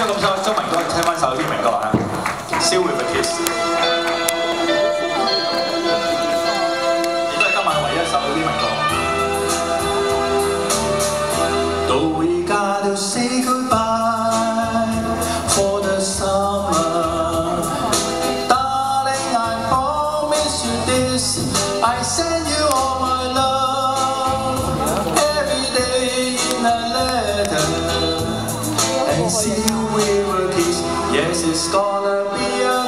咗咁首中文歌，聽翻首英文歌啊 ，Still with a Kiss， 亦都係今晚唯一一首英文歌。Though we gotta say goodbye for the summer, darling, I promise you this, I send you all my love every day in a letter. And still we will kiss. Yes, it's gonna be a